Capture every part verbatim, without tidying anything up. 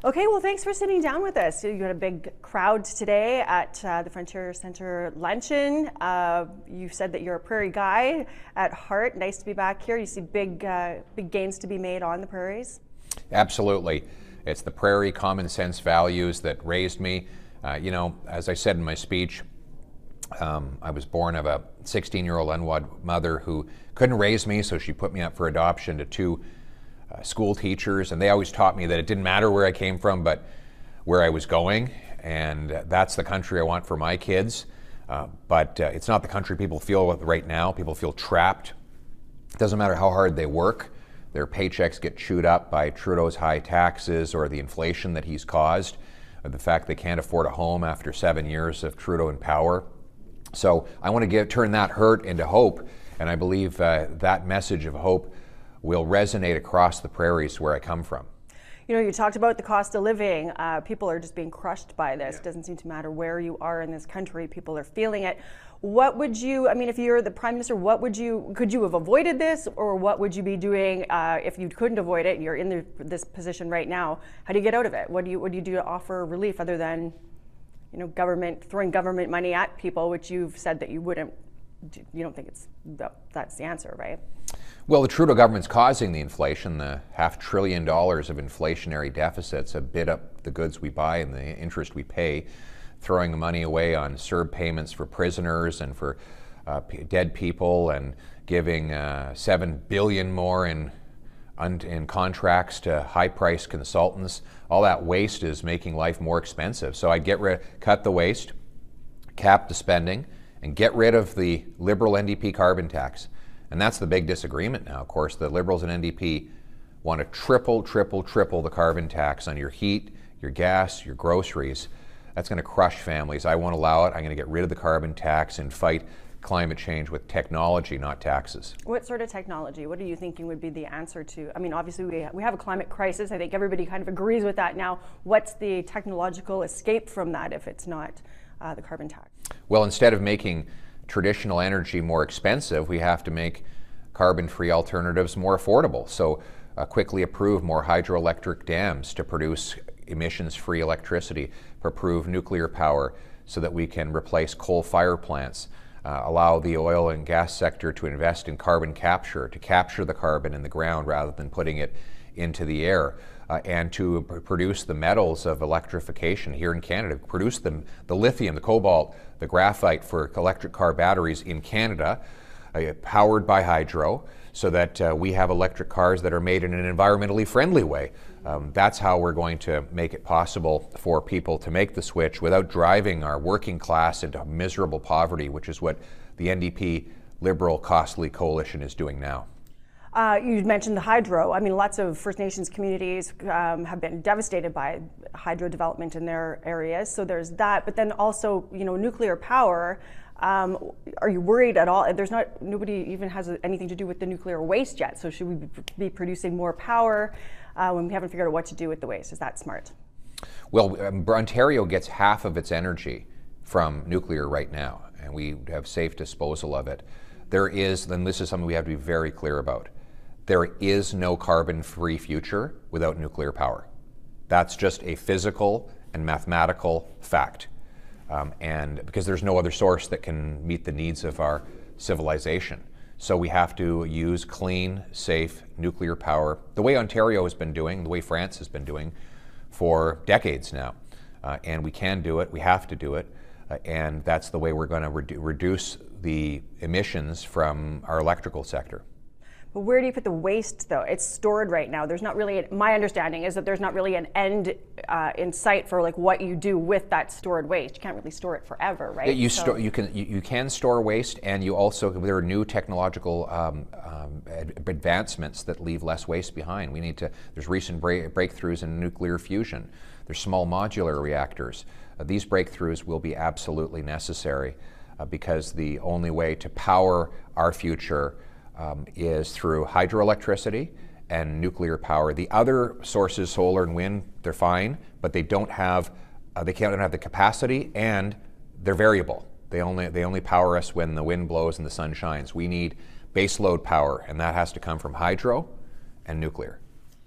Okay, well, thanks for sitting down with us. You had a big crowd today at uh, the Frontier Centre luncheon. Uh, you said that you're a prairie guy at heart. Nice to be back here. You see big, uh, big gains to be made on the prairies. Absolutely. It's the prairie common sense values that raised me. Uh, you know, as I said in my speech, um, I was born of a sixteen-year-old unwed mother who couldn't raise me, so she put me up for adoption to two Uh, school teachers, and they always taught me that it didn't matter where I came from, but where I was going, and uh, that's the country I want for my kids. Uh, but uh, it's not the country people feel with right now. People feel trapped. It doesn't matter how hard they work. Their paychecks get chewed up by Trudeau's high taxes or the inflation that he's caused, or the fact they can't afford a home after seven years of Trudeau in power. So I want to give, turn that hurt into hope, and I believe uh, that message of hope will resonate across the prairies where I come from. You know, you talked about the cost of living. Uh, people are just being crushed by this. Yeah. It doesn't seem to matter where you are in this country. People are feeling it. What would you, I mean, if you're the Prime Minister, what would you, could you have avoided this, or what would you be doing uh, if you couldn't avoid it and you're in the, this position right now? How do you get out of it? What do you, what do you do to offer relief other than, you know, government, throwing government money at people, which you've said that you wouldn't, you don't think it's, that's the answer, right? Well, the Trudeau government's causing the inflation. The half trillion dollars of inflationary deficits have bid up the goods we buy and the interest we pay, throwing the money away on C E R B payments for prisoners and for uh, p- dead people, and giving uh, seven billion dollars more in, un- in contracts to high-priced consultants. All that waste is making life more expensive. So I'd get rid, cut the waste, cap the spending, and get rid of the Liberal N D P carbon tax. And that's the big disagreement now. Of course, the Liberals and N D P want to triple, triple, triple the carbon tax on your heat, your gas, your groceries. That's going to crush families. I won't allow it. I'm going to get rid of the carbon tax and fight climate change with technology, not taxes. What sort of technology? What are you thinking would be the answer to? I mean, obviously we we have a climate crisis. I think everybody kind of agrees with that now. What's the technological escape from that if it's not uh, the carbon tax? Well, instead of making traditional energy more expensive, we have to make carbon-free alternatives more affordable. So uh, quickly approve more hydroelectric dams to produce emissions-free electricity, approve nuclear power so that we can replace coal fire plants, uh, allow the oil and gas sector to invest in carbon capture, to capture the carbon in the ground rather than putting it into the air, uh, and to pr- produce the metals of electrification here in Canada, produce them, the lithium, the cobalt, the graphite for electric car batteries in Canada, uh, powered by hydro, so that uh, we have electric cars that are made in an environmentally friendly way. Um, that's how we're going to make it possible for people to make the switch without driving our working class into miserable poverty, which is what the N D P Liberal Costly Coalition is doing now. Uh, you mentioned the hydro. I mean, lots of First Nations communities um, have been devastated by hydro development in their areas. So there's that. But then also, you know, nuclear power. Um, are you worried at all? There's not, nobody even has anything to do with the nuclear waste yet. So should we be producing more power uh, when we haven't figured out what to do with the waste? Is that smart? Well, um, Ontario gets half of its energy from nuclear right now, and we have safe disposal of it. There is, and this is something we have to be very clear about, there is no carbon-free future without nuclear power. That's just a physical and mathematical fact. Um, and because there's no other source that can meet the needs of our civilization. So we have to use clean, safe nuclear power, the way Ontario has been doing, the way France has been doing for decades now. Uh, and we can do it, we have to do it, uh, and that's the way we're going to redu- reduce the emissions from our electrical sector. But where do you put the waste, though? It's stored right now. There's not really, my understanding is that there's not really an end uh, in sight for like what you do with that stored waste. You can't really store it forever, right? You, so. store, you, can, you, you can store waste, and you also, there are new technological um, um, advancements that leave less waste behind. We need to, there's recent break, breakthroughs in nuclear fusion. There's small modular reactors. Uh, these breakthroughs will be absolutely necessary uh, because the only way to power our future Um, is through hydroelectricity and nuclear power. The other sources, solar and wind, they're fine, but they don't have, uh, they can't have the capacity, and they're variable. They only they only power us when the wind blows and the sun shines. We need baseload power, and that has to come from hydro and nuclear.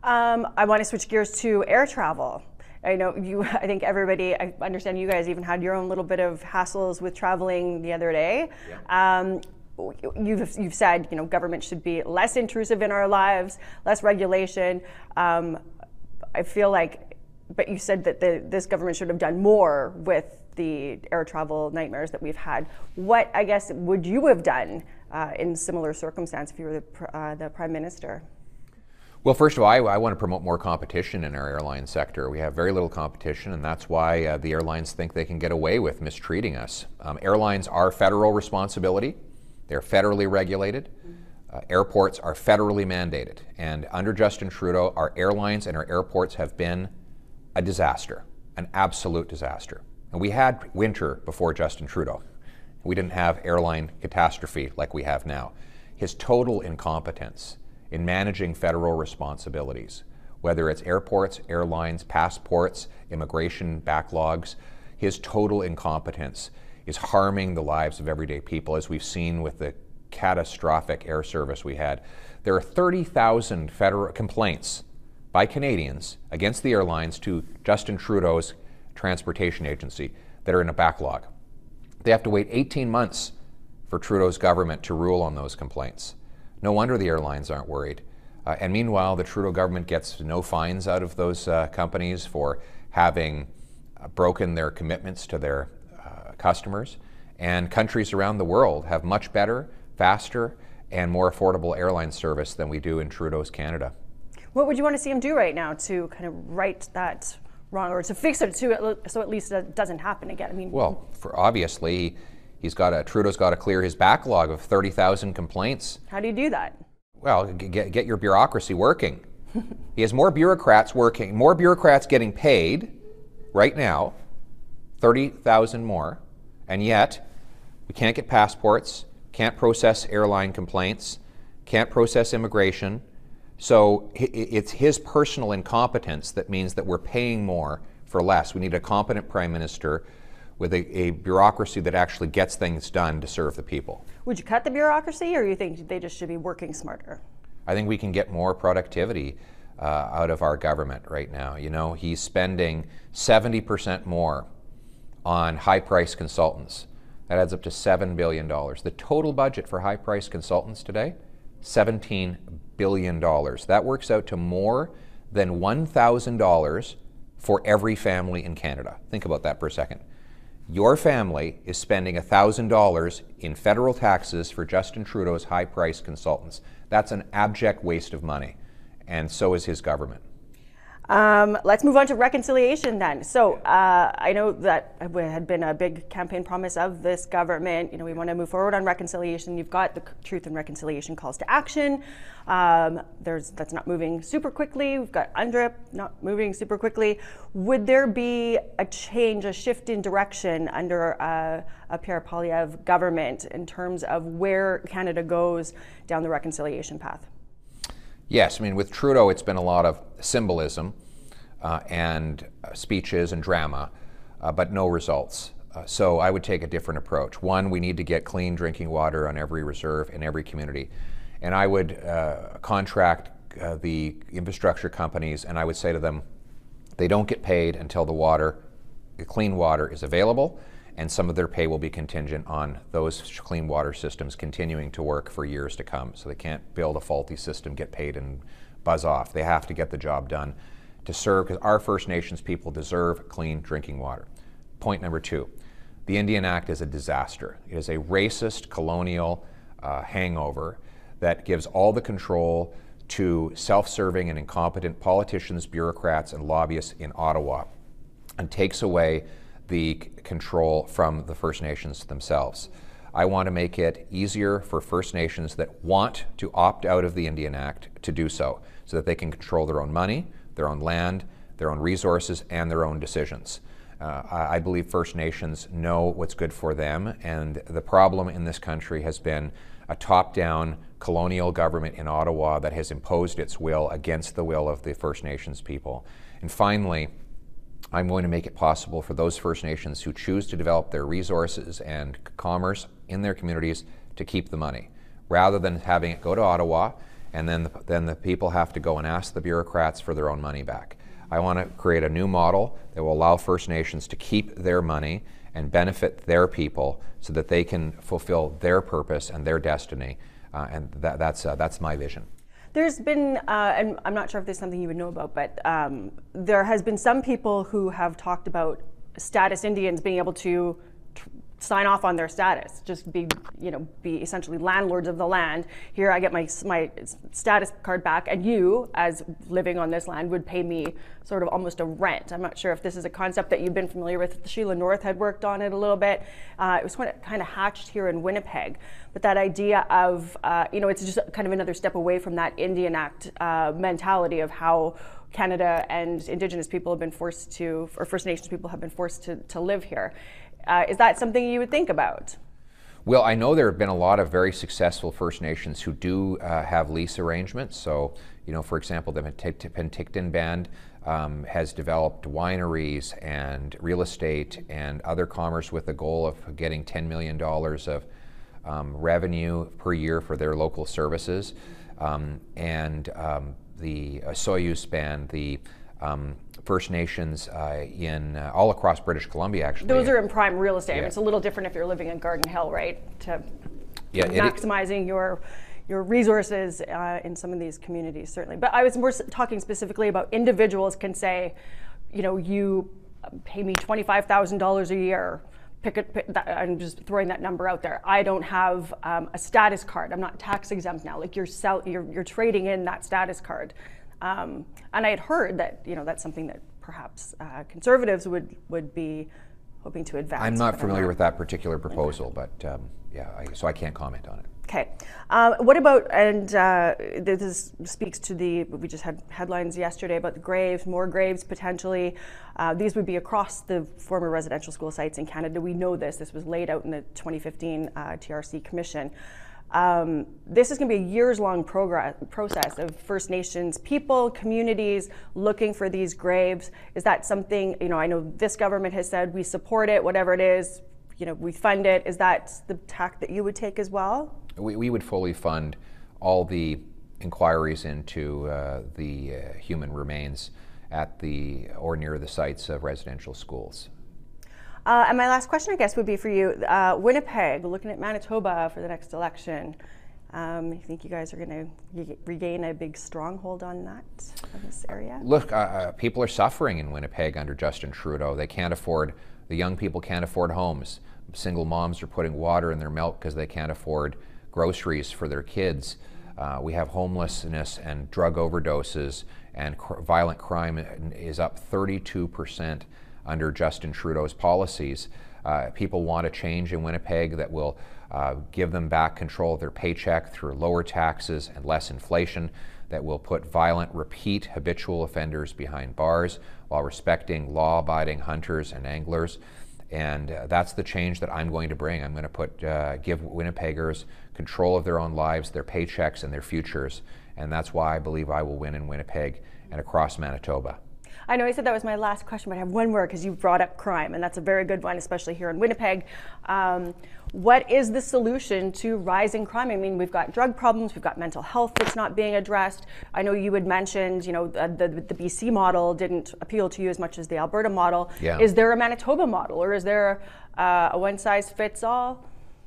Um, I want to switch gears to air travel. I know you, I think everybody, I understand you guys even had your own little bit of hassles with traveling the other day. Yeah. Um, you've, you've said, you know, government should be less intrusive in our lives, less regulation. Um, I feel like, but you said that the, this government should have done more with the air travel nightmares that we've had. What, I guess, would you have done uh, in similar circumstance if you were the, uh, the Prime Minister? Well, first of all, I, I want to promote more competition in our airline sector. We have very little competition, and that's why uh, the airlines think they can get away with mistreating us. Um, airlines are federal responsibility. They're federally regulated. Uh, airports are federally mandated. And under Justin Trudeau, our airlines and our airports have been a disaster, an absolute disaster. And we had winter before Justin Trudeau. We didn't have airline catastrophe like we have now. His total incompetence in managing federal responsibilities, whether it's airports, airlines, passports, immigration backlogs, his total incompetence is harming the lives of everyday people, as we've seen with the catastrophic air service we had. There are thirty thousand federal complaints by Canadians against the airlines to Justin Trudeau's transportation agency that are in a backlog. They have to wait eighteen months for Trudeau's government to rule on those complaints. No wonder the airlines aren't worried. Uh, and meanwhile, the Trudeau government gets no fines out of those uh, companies for having uh, broken their commitments to their uh, customers. And countries around the world have much better, faster, and more affordable airline service than we do in Trudeau's Canada. What would you want to see him do right now to kind of right that wrong, or to fix it to, so at least it doesn't happen again? I mean, well, for obviously, he's got a, Trudeau's got to clear his backlog of thirty thousand complaints. How do you do that? Well, get, get your bureaucracy working. He has more bureaucrats working, more bureaucrats getting paid right now, thirty thousand more, and yet we can't get passports, can't process airline complaints, can't process immigration. So it's his personal incompetence that means that we're paying more for less. We need a competent Prime Minister with a, a bureaucracy that actually gets things done to serve the people. Would you cut the bureaucracy, or you think they just should be working smarter? I think we can get more productivity uh, out of our government right now. You know, he's spending seventy percent more on high-priced consultants. That adds up to seven billion dollars. The total budget for high-priced consultants today, seventeen billion dollars. That works out to more than one thousand dollars for every family in Canada. Think about that for a second. Your family is spending one thousand dollars in federal taxes for Justin Trudeau's high-priced consultants. That's an abject waste of money, and so is his government. Um, let's move on to reconciliation then. So uh, I know that had been a big campaign promise of this government. You know, we want to move forward on reconciliation. You've got the Truth and Reconciliation calls to action. Um, there's that's not moving super quickly. We've got UNDRIP not moving super quickly. Would there be a change, a shift in direction under uh, a Pierre Poilievre government in terms of where Canada goes down the reconciliation path? Yes, I mean, with Trudeau, it's been a lot of symbolism uh, and uh, speeches and drama, uh, but no results. Uh, so I would take a different approach. One, we need to get clean drinking water on every reserve in every community. And I would uh, contract uh, the infrastructure companies, and I would say to them, they don't get paid until the water, the clean water is available, and some of their pay will be contingent on those clean water systems continuing to work for years to come. So they can't build a faulty system, get paid, and buzz off. They have to get the job done to serve, because our First Nations people deserve clean drinking water. Point number two, the Indian Act is a disaster. It is a racist, colonial uh, hangover that gives all the control to self-serving and incompetent politicians, bureaucrats, and lobbyists in Ottawa, and takes away the control from the First Nations themselves. I want to make it easier for First Nations that want to opt out of the Indian Act to do so, so that they can control their own money, their own land, their own resources, and their own decisions. Uh, I believe First Nations know what's good for them, and the problem in this country has been a top-down colonial government in Ottawa that has imposed its will against the will of the First Nations people. And finally, I'm going to make it possible for those First Nations who choose to develop their resources and commerce in their communities to keep the money, rather than having it go to Ottawa and then the, then the people have to go and ask the bureaucrats for their own money back. I want to create a new model that will allow First Nations to keep their money and benefit their people so that they can fulfill their purpose and their destiny, uh, and that, that's, uh, that's my vision. There's been, uh, and I'm not sure if there's something you would know about, but um, there has been some people who have talked about status Indians being able to tr- sign off on their status, just be, you know, be essentially landlords of the land. Here I get my my status card back, and you, as living on this land, would pay me sort of almost a rent. I'm not sure if this is a concept that you've been familiar with. Sheila North had worked on it a little bit. Uh, it was kind of hatched here in Winnipeg, but that idea of, uh, you know, it's just kind of another step away from that Indian Act uh, mentality of how Canada and Indigenous people have been forced to, or First Nations people have been forced to, to live here. Uh, is that something you would think about? Well, I know there have been a lot of very successful First Nations who do uh, have lease arrangements. So, you know, for example, the Penticton Band um, has developed wineries and real estate and other commerce with the goal of getting ten million dollars of um, revenue per year for their local services. Um, and um, the uh, Soyuz Band, the um, First Nations uh, in uh, all across British Columbia, actually. Those are in prime real estate. Yeah. It's a little different if you're living in Garden Hill, right? To yeah, maximizing it, your your resources uh, in some of these communities, certainly. But I was more talking specifically about individuals can say, you know, you pay me twenty-five thousand dollars a year. Pick it. Pick that, I'm just throwing that number out there. I don't have um, a status card. I'm not tax exempt now. Like you're sell, you're you're trading in that status card. Um, and I had heard that, you know, that's something that perhaps uh, conservatives would, would be hoping to advance. I'm not familiar I'm not. with that particular proposal, but um, yeah, I, so I can't comment on it. Okay. Uh, what about, and uh, this speaks to the, we just had headlines yesterday about the graves, more graves potentially. Uh, these would be across the former residential school sites in Canada. We know this. This was laid out in the twenty fifteen uh, T R C Commission. Um, this is going to be a years-long progress, process of First Nations people, communities looking for these graves. Is that something, you know, I know this government has said we support it, whatever it is, you know, we fund it. Is that the tack that you would take as well? We, we would fully fund all the inquiries into uh, the uh, human remains at the or near the sites of residential schools. Uh, and my last question, I guess, would be for you. Uh, Winnipeg, looking at Manitoba for the next election. Um, you think you guys are going to regain a big stronghold on that, on this area? Look, uh, uh, people are suffering in Winnipeg under Justin Trudeau. They can't afford, the young people can't afford homes. Single moms are putting water in their milk because they can't afford groceries for their kids. Uh, we have homelessness and drug overdoses, and cr- violent crime is up thirty-two percent under Justin Trudeau's policies. Uh, people want a change in Winnipeg that will uh, give them back control of their paycheck through lower taxes and less inflation, that will put violent, repeat, habitual offenders behind bars while respecting law-abiding hunters and anglers. And uh, that's the change that I'm going to bring. I'm going to put, uh, give Winnipeggers control of their own lives, their paychecks, and their futures. And that's why I believe I will win in Winnipeg and across Manitoba. I know I said that was my last question, but I have one more because you brought up crime, and that's a very good one, especially here in Winnipeg. Um, what is the solution to rising crime? I mean, we've got drug problems, we've got mental health that's not being addressed. I know you had mentioned, you know, the, the, the B C model didn't appeal to you as much as the Alberta model. Yeah. Is there a Manitoba model, or is there uh, a one-size-fits-all?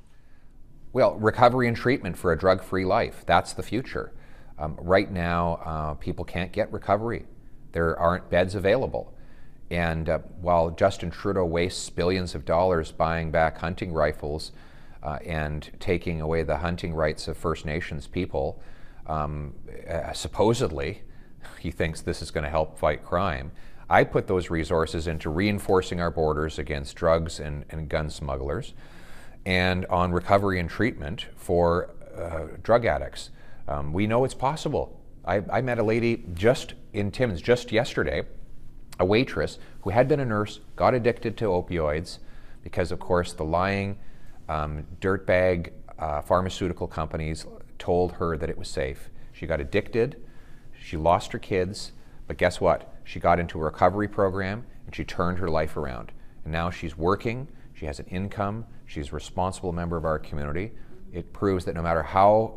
Well, recovery and treatment for a drug-free life, that's the future. Um, right now, uh, people can't get recovery. There aren't beds available. And uh, while Justin Trudeau wastes billions of dollars buying back hunting rifles uh, and taking away the hunting rights of First Nations people, um, uh, supposedly he thinks this is going to help fight crime. I put those resources into reinforcing our borders against drugs and, and gun smugglers, and on recovery and treatment for uh, drug addicts. Um, we know it's possible. I, I met a lady just in Timmins just yesterday, a waitress who had been a nurse, got addicted to opioids because, of course, the lying um, dirtbag uh, pharmaceutical companies told her that it was safe. She got addicted, she lost her kids, but guess what? She got into a recovery program and she turned her life around. And now she's working, she has an income, she's a responsible member of our community. It proves that no matter how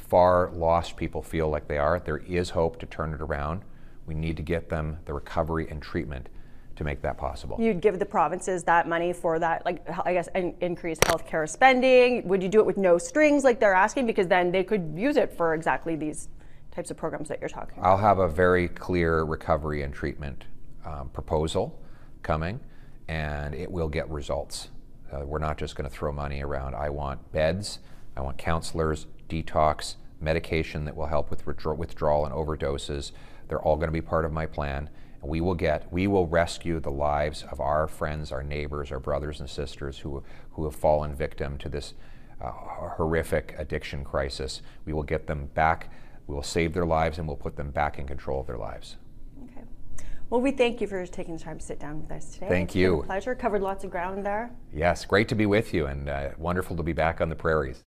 far lost people feel like they are, there is hope to turn it around. We need to get them the recovery and treatment to make that possible. You'd give the provinces that money for that, like, I guess, in, increased healthcare spending. Would you do it with no strings like they're asking? Because then they could use it for exactly these types of programs that you're talking about. I'll have a very clear recovery and treatment um, proposal coming, and it will get results. Uh, we're not just going to throw money around. I want beds, I want counselors, detox, medication that will help with withdraw- withdrawal and overdoses. They're all going to be part of my plan. And we will get, we will rescue the lives of our friends, our neighbors, our brothers and sisters who, who have fallen victim to this uh, horrific addiction crisis. We will get them back. We will save their lives, and we'll put them back in control of their lives. Okay. Well, we thank you for taking the time to sit down with us today. Thank it's you. Been a pleasure. Covered lots of ground there. Yes, great to be with you, and uh, wonderful to be back on the prairies.